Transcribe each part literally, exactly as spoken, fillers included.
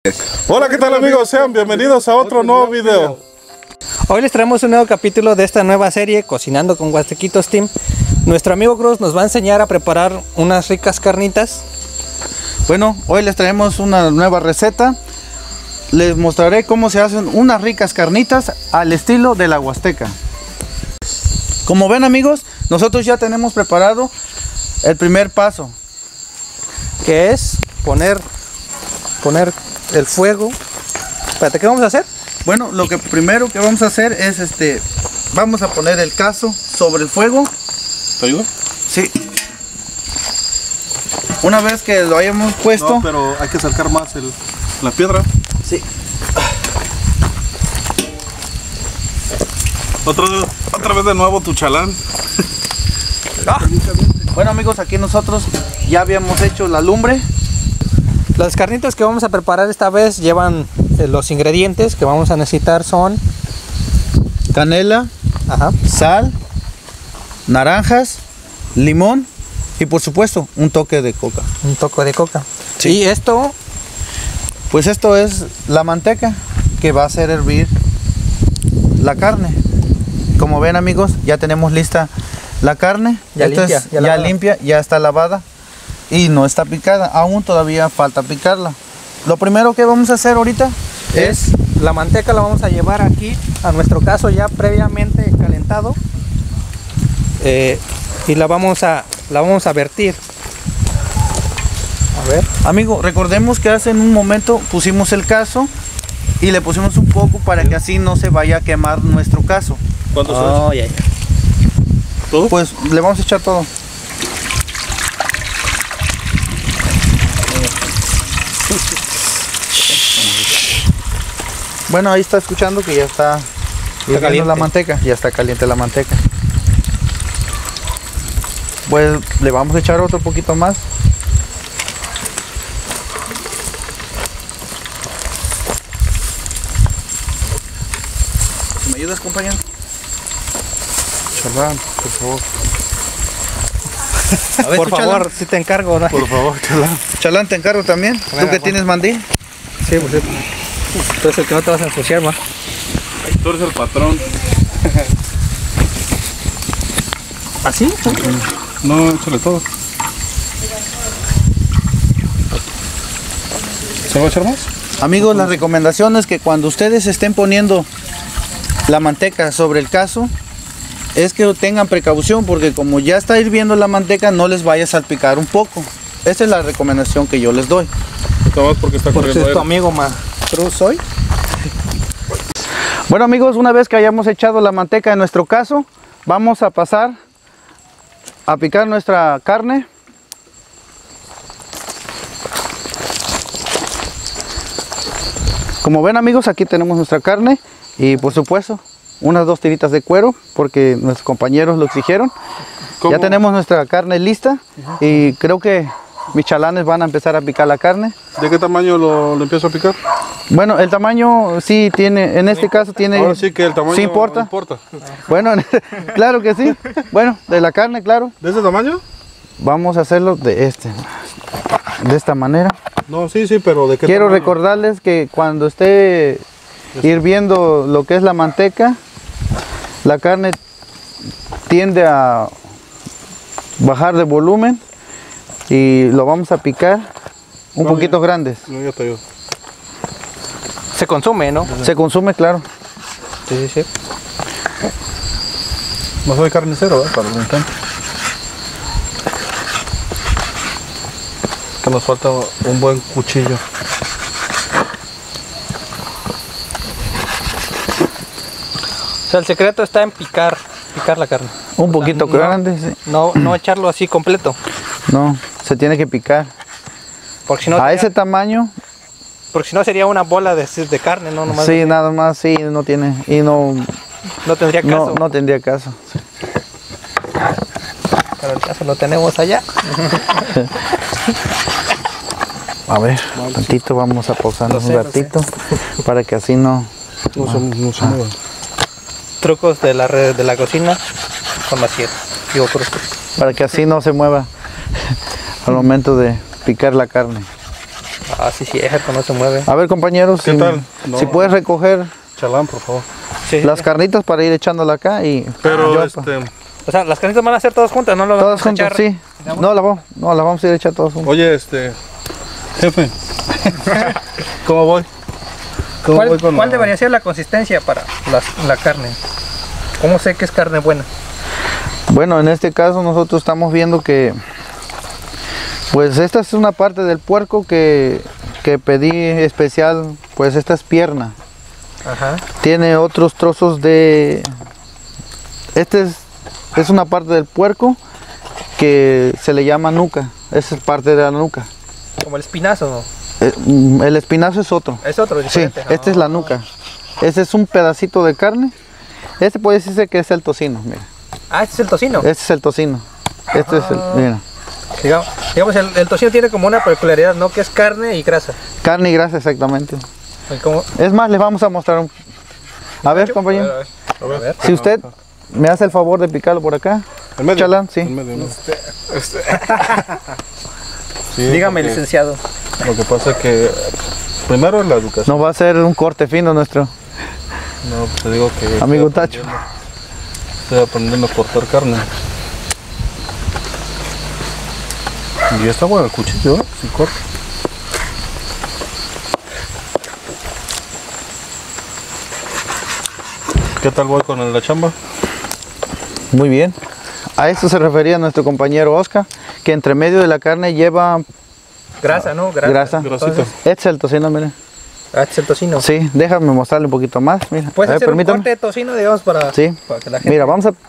Hola, ¿qué tal amigos? Sean bienvenidos a otro nuevo video. Hoy les traemos un nuevo capítulo de esta nueva serie, Cocinando con Huastequitos Team. Nuestro amigo Cruz nos va a enseñar a preparar unas ricas carnitas. Bueno, hoy les traemos una nueva receta. Les mostraré cómo se hacen unas ricas carnitas al estilo de la Huasteca. Como ven amigos, nosotros ya tenemos preparado el primer paso, Que es poner, poner el fuego. Espérate, ¿qué vamos a hacer? Bueno, lo que primero que vamos a hacer es este, vamos a poner el cazo sobre el fuego. ¿Te ayudo? Sí. Una vez que lo hayamos puesto. No, pero hay que acercar más el, la piedra. Sí. Otra, otra vez de nuevo tu chalán. Ah. Bueno amigos, aquí nosotros ya habíamos hecho la lumbre. Las carnitas que vamos a preparar esta vez llevan eh, los ingredientes que vamos a necesitar son Canela, ajá, sal, naranjas, limón y por supuesto un toque de coca. un toque de coca. Sí. Y esto, Pues esto es la manteca que va a hacer hervir la carne. Como ven amigos, ya tenemos lista la carne. Ya Esto limpia, es ya ya, lavada. limpia, ya está lavada y no está picada. Aún todavía falta picarla. Lo primero que vamos a hacer ahorita es, es la manteca, la vamos a llevar aquí a nuestro caso ya previamente calentado, eh, y la vamos a la vamos a vertir. A ver, amigo, recordemos que hace un momento pusimos el cazo y le pusimos un poco para que así no se vaya a quemar nuestro cazo. ¿Cuántos oh, ya, ya. ¿Todo? Pues le vamos a echar todo. Bueno, ahí está escuchando que ya está hirviendo caliente. la manteca, ya está caliente la manteca. Pues le vamos a echar otro poquito más. ¿Me ayudas, compañero? Chalán, por favor. A ver, Por tú, favor, Chalán. si te encargo, ¿no? Por favor, chalán. Chalán, te encargo también. ¿Tú Bueno, que bueno. tienes mandil? Sí, pues sí. Tú eres el que no te vas a ensuciar, ¿no? Tú eres el patrón. ¿Así? No, échale todo. ¿Se va a echar más? Amigos, la recomendación es que cuando ustedes estén poniendo la manteca sobre el cazo, es que tengan precaución porque como ya está hirviendo la manteca, no les vaya a salpicar un poco. Esta es la recomendación que yo les doy. Nada más porque está Porque corriendo es tu aire. amigo más Cruz hoy. Bueno amigos, una vez que hayamos echado la manteca en nuestro cazo, vamos a pasar a picar nuestra carne. Como ven amigos, aquí tenemos nuestra carne y por supuesto unas dos tiritas de cuero porque nuestros compañeros lo exigieron. ¿Cómo? Ya tenemos nuestra carne lista y creo que mis chalanes van a empezar a picar la carne. ¿De qué tamaño lo, lo empiezo a picar? Bueno, el tamaño sí tiene, en este caso tiene... Ahora sí que el tamaño sí importa. importa. Bueno, claro que sí. Bueno, de la carne, claro. ¿De ese tamaño? Vamos a hacerlo de este, de esta manera. No, sí, sí, pero ¿de qué Quiero tamaño? recordarles que cuando esté hirviendo lo que es la manteca, la carne tiende a bajar de volumen y lo vamos a picar un No, poquito ya. grandes. No, ya te ayudo. Se consume, ¿no? Se consume, claro. Sí, sí, sí. No soy carnicero, ¿eh? Para el intento. Que nos falta un buen cuchillo. O sea, el secreto está en picar, picar la carne. Un poquito no. grande, sí. No, no echarlo así completo, No, se tiene que picar. porque si no, A sería- ese tamaño, porque si no sería una bola de, de carne, ¿no? Nomás sí, nada más, sí, no tiene, y no, no tendría caso. no, no tendría caso. Pero el caso lo tenemos allá. A ver, tantito vamos a pausarnos Lo sé, un lo sé. ratito para que así no... No se, no se mueve. Trucos de la red de la cocina con Maciel. Digo, trucos. para que así no se mueva al momento de picar la carne. Ah, sí, sí, cierto, no se mueve. A ver, compañeros, ¿Qué si, tal? si No. puedes recoger Chalán, por favor. Sí, las sí. carnitas para ir echándola acá y Pero, yo- este, O sea, las carnitas van a ser todas juntas, ¿no? Lo todas vamos a juntas, echar- sí. No, la vamos, no, la vamos a ir a echar todas juntas. oye, este, jefe, ¿cómo voy? ¿Cómo ¿Cuál, voy con cuál la- debería ser la consistencia para las- la carne? ¿Cómo sé que es carne buena? Bueno, en este caso nosotros estamos viendo que, pues esta es una parte del puerco que, que pedí especial, pues esta es pierna. Ajá. Tiene otros trozos de, este es, es una parte del puerco que se le llama nuca, esa es parte de la nuca. Como el espinazo, ¿no? Eh, mm, El espinazo es otro. Es otro Sí, diferente. esta es la nuca. Este es un pedacito de carne. Este puede decirse que es el tocino, mira. Ah, este es el tocino. Este es el tocino. Este es el, mira. Digamos, digamos, el, el tocino tiene como una peculiaridad, ¿no? Que es carne y grasa. Carne y grasa, exactamente. Y como- Es más, les vamos a mostrar un... A ver, compañero. A ver, A ver. Si usted me hace el favor de picarlo por acá. ¿En medio? Chalán, sí. En medio, en medio. Sí, Dígame, porque licenciado. Lo que pasa es que primero la educación. Nos va a hacer un corte fino nuestro No, pues te digo que amigo estoy Tacho. aprendiendo- Estoy aprendiendo a cortar carne. Y está bueno el cuchillo, ¿no? Sí, corta. ¿Qué tal voy con la chamba? Muy bien. A esto se refería nuestro compañero Oscar, que entre medio de la carne lleva Grasa, ¿no? Grasa. grasa. Grasita. Este es el tocino, miren. Ah, este es el tocino. Sí, déjame mostrarle un poquito más. Mira, Puedes a ver, hacer un permítame. corte de tocino, digamos, para, Sí. para que la gente... Mira, vamos a...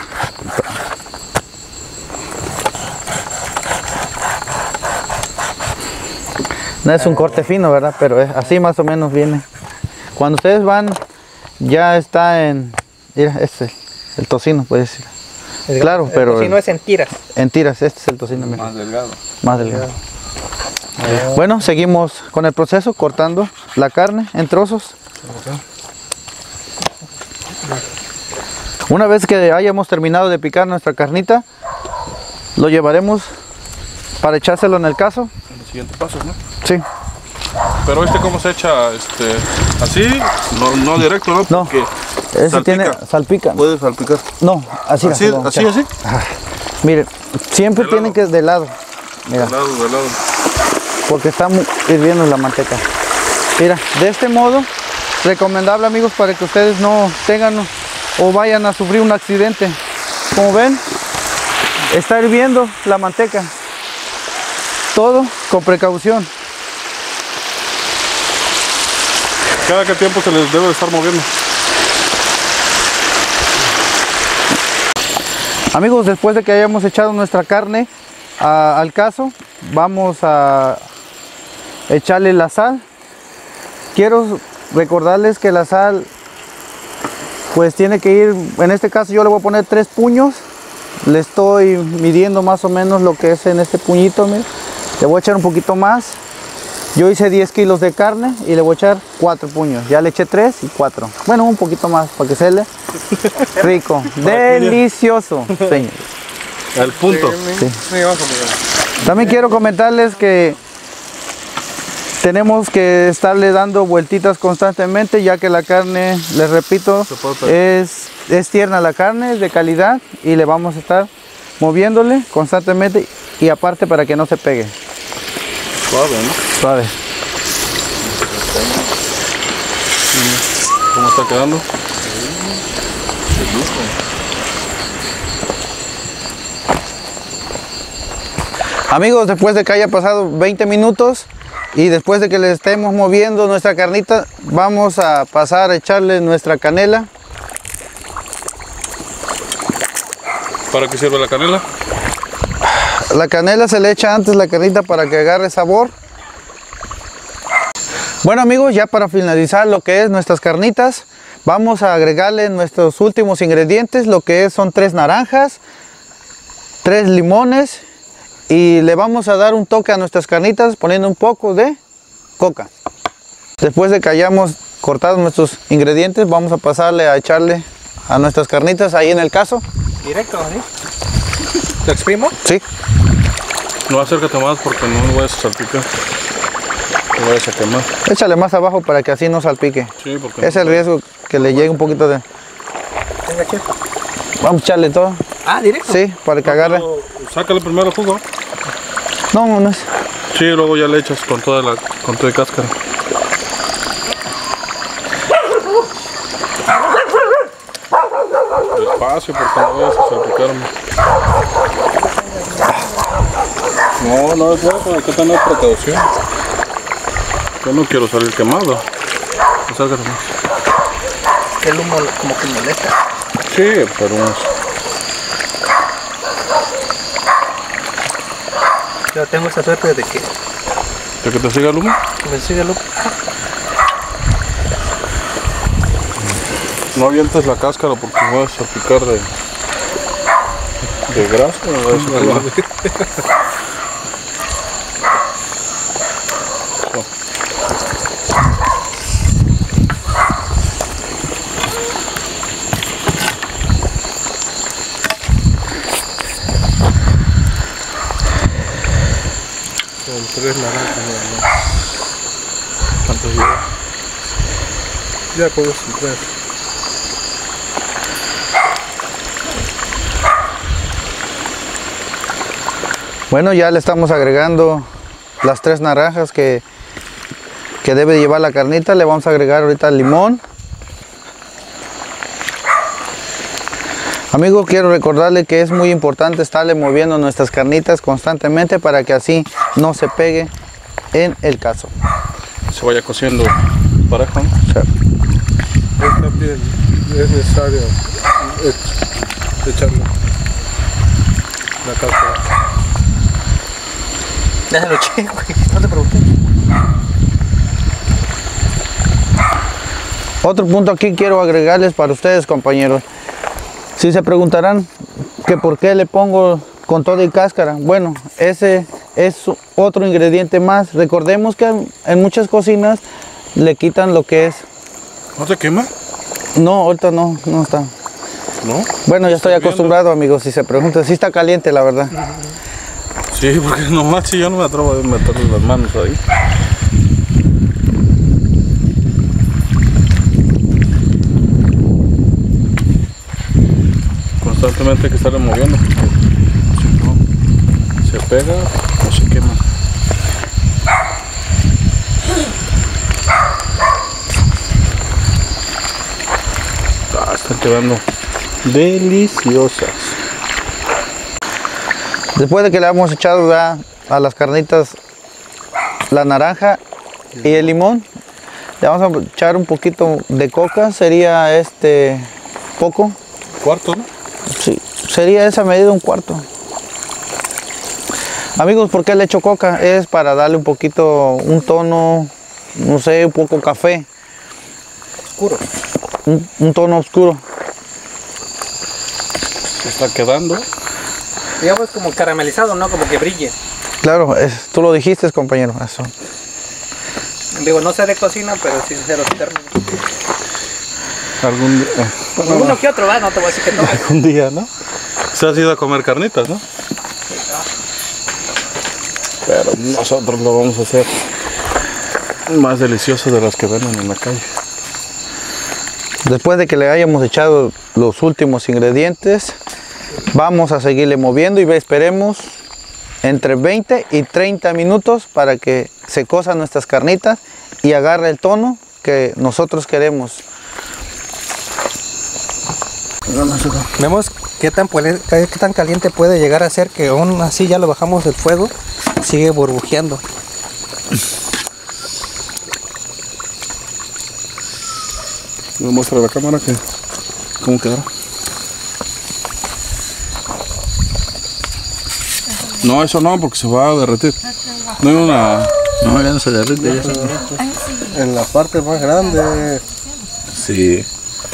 No es un corte fino, ¿verdad? Pero es así más o menos viene. Cuando ustedes van, ya está en... Mira, este es el tocino, puede decir. Digamos, claro, el pero- tocino es en tiras. En tiras, este es el tocino. Mira. Más delgado. Más delgado. Bueno, seguimos con el proceso, cortando la carne en trozos. Una vez que hayamos terminado de picar nuestra carnita, lo llevaremos para echárselo en el caso. En los siguientes pasos, ¿no? Sí. Pero este cómo se echa, este, así, no, no directo, ¿no? No, Porque ese salpica. tiene salpica. Puede salpicar. No, así. Así, lo vamos a así, echar. así. Miren, siempre De tienen lado. que de lado. Mira, De lado, de lado. porque está mu- hirviendo la manteca. Mira, de este modo, recomendable, amigos, para que ustedes no tengan o vayan a sufrir un accidente. Como ven, está hirviendo la manteca. Todo con precaución. ¿Cada qué tiempo se les debe de estar moviendo? Amigos, después de que hayamos echado nuestra carne a- al caso, vamos a echarle la sal. Quiero recordarles que la sal pues tiene que ir, en este caso yo le voy a poner tres puños. Le estoy midiendo más o menos lo que es en este puñito, mira. Le voy a echar un poquito más. Yo hice diez kilos de carne y le voy a echar cuatro puños. Ya le eché tres y cuatro. Bueno, un poquito más para que se le rico, delicioso, señor. Al punto. Sí. También quiero comentarles que tenemos que estarle dando vueltitas constantemente, ya que la carne, les repito, Se puede pegar. es, es tierna la carne, es de calidad, y le vamos a estar moviéndole constantemente, y aparte para que no se pegue. Suave, ¿no? Suave. ¿Cómo está quedando? Amigos, después de que haya pasado veinte minutos y después de que le estemos moviendo nuestra carnita, vamos a pasar a echarle nuestra canela. ¿Para qué sirve la canela? La canela se le echa antes la carnita para que agarre sabor. Bueno, amigos, ya para finalizar lo que es nuestras carnitas, vamos a agregarle nuestros últimos ingredientes, lo que es, son tres naranjas, tres limones, y le vamos a dar un toque a nuestras carnitas poniendo un poco de coca. Después de que hayamos cortado nuestros ingredientes, vamos a pasarle a echarle a nuestras carnitas ahí en el caso. Directo, ¿sí? ¿Lo exprimo? Sí. No acércate más porque no lo voy a salpicar. te vayas a quemar. Échale más abajo para que así no salpique. Sí, porque Es el riesgo que le llegue un poquito de... Venga, chef. Vamos a echarle todo. Ah, directo. Sí, para que agarre. Pero sácale primero el jugo. No, no, no es. Sí, luego ya le echas con toda la con toda la cáscara. Despacio, porque no vayas a salpicarme. No, no es bueno, hay que tener precaución. Yo no quiero salir quemado. Sácalo más. El humo como que molesta. Sí, pero Yo tengo esa suerte de que ¿de que te siga el humo? me sigue el humo. No avientes la cáscara porque vas a picar de, de grasa. ¿No? Vas a quemar. Con tres naranjas nada más. ¿Cuánto lleva? Ya con los tres. Bueno, ya le estamos agregando las tres naranjas que, que debe llevar la carnita. Le vamos a agregar ahorita el limón. Amigos, quiero recordarle que es muy importante estarle moviendo nuestras carnitas constantemente para que así no se pegue en el caso. Se vaya cociendo parejo, ¿no? O sea, Es también es necesario echarle la cáscara. Déjalo, che, güey. No te pregunté. otro punto aquí quiero agregarles para ustedes, compañeros. Si se preguntarán que por qué le pongo con todo y cáscara, bueno, ese es otro ingrediente más. Recordemos que en muchas cocinas le quitan lo que es. ¿No se quema? No, ahorita no, no está. ¿No? Bueno, ya estoy acostumbrado, amigos. Si se preguntan, sí está caliente, la verdad. Sí, porque nomás si yo no me atrevo a meterle las manos ahí. Constantemente hay que estarle moviendo, porque si no se pega o se quema. Ah, están quedando deliciosas. Después de que le hemos echado ya a las carnitas la naranja y el limón, le vamos a echar un poquito de coca. Sería este poco. Cuarto, ¿no? Sí, sería esa medida un cuarto. Amigos, ¿por qué le echo coca? Es para darle un poquito, un tono, no sé, un poco café. Oscuro. Un, un tono oscuro. Se está quedando. Digamos como caramelizado, ¿no? Como que brille. Claro, es, tú lo dijiste, compañero. Eso. Digo, no sé de cocina, pero sí sé los términos. Algún día, eh, bueno, Uno que otro, va, no te voy a decir que no. algún día, ¿no? Se has ido a comer carnitas, ¿no? Pero nosotros lo vamos a hacer más delicioso de las que venden en la calle. Después de que le hayamos echado los últimos ingredientes, vamos a seguirle moviendo y esperemos entre veinte y treinta minutos para que se cosan nuestras carnitas y agarre el tono que nosotros queremos. Vemos qué tan, qué tan caliente puede llegar a ser, que aún así ya lo bajamos del fuego, sigue burbujeando. Me muestra a la cámara que cómo quedará. No, eso no, porque se va a derretir. No hay una. No, ya no se derrite. Ya se... En la parte más grande. Sí.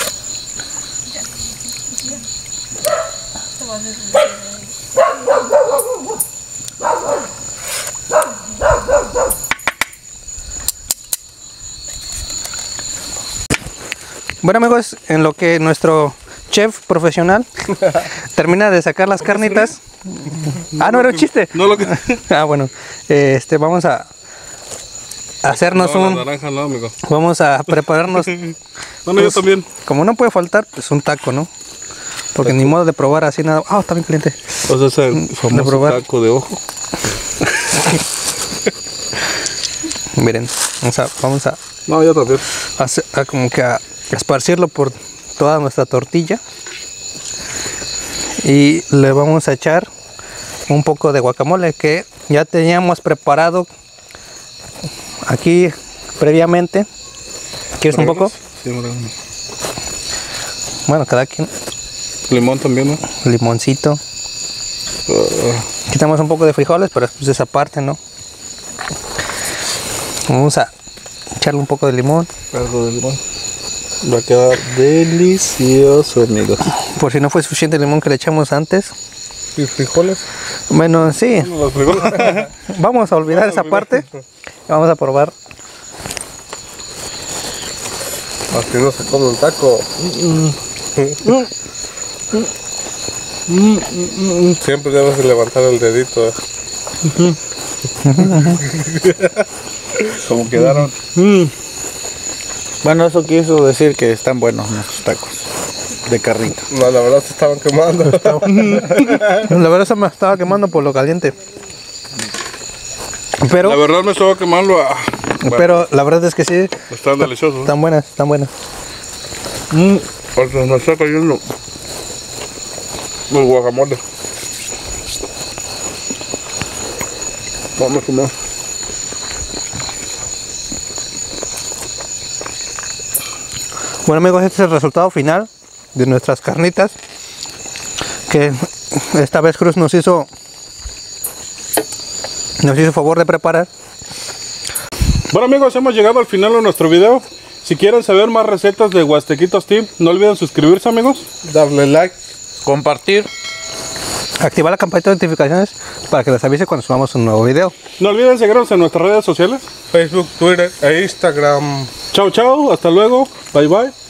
Bueno, amigos, en lo que nuestro chef profesional termina de sacar las carnitas. Ah, no era un chiste. No lo que. Ah, bueno, este, vamos a, hacernos No, un... la naranja no, amigo. Vamos a prepararnos. Bueno, yo también. Como no puede faltar, pues un taco, ¿no? Porque ni modo de probar así nada. Ah, está bien caliente. O sea, es el famoso probar. taco de ojo. Miren, vamos a, vamos a, No, yo también. hacer- a como que a esparcirlo por toda nuestra tortilla. Y le vamos a echar un poco de guacamole que ya teníamos preparado aquí previamente. ¿Quieres un poco? Sí, orégano. Bueno, cada quien. Limón también, ¿no? Limoncito. Uh, Quitamos un poco de frijoles, pero pues esa parte, ¿no? Vamos a echarle un poco de limón. algo de limón. Va a quedar delicioso, amigos. Por si no fue suficiente el limón que le echamos antes. ¿Y frijoles? Bueno, sí. No, los frijoles. Vamos a olvidar esa parte. Vamos a probar. Así no se come un taco. Siempre debes de levantar el dedito. ¿eh? Como quedaron. Bueno, eso quiso decir que están buenos nuestros tacos de carnita. No, la verdad se estaban quemando. La verdad se me estaba quemando por lo caliente. Pero, La verdad me estaba quemando. ah, bueno, pero la verdad es que sí. están deliciosos. Están buenas, están buenas. Mm, hasta me está cayendo el guacamole. Vamos a comer. Bueno amigos, este es el resultado final de nuestras carnitas que esta vez Cruz nos hizo nos hizo favor de preparar. Bueno amigos, hemos llegado al final de nuestro video. Si quieren saber más recetas de Huastequitos Team, no olviden suscribirse, amigos. Darle like. Compartir. Activar la campanita de notificaciones para que les avise cuando subamos un nuevo video. No olviden seguirnos en nuestras redes sociales. Facebook, Twitter e Instagram. Chao, chao, hasta luego. Bye, bye.